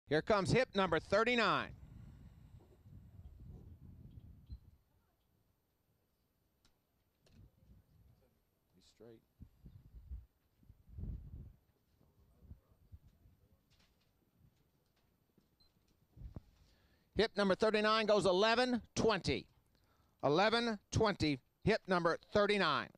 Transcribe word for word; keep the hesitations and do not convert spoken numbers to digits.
Here comes hip number thirty-nine. Be straight. Hip number thirty-nine goes eleven twenty. eleven twenty, hip number thirty-nine.